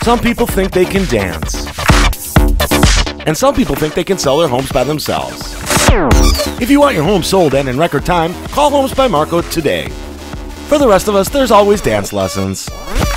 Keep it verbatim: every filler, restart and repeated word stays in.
Some people think they can dance. And some people think they can sell their homes by themselves. If you want your home sold and in record time, call Homes by Marco today. For the rest of us, there's always dance lessons.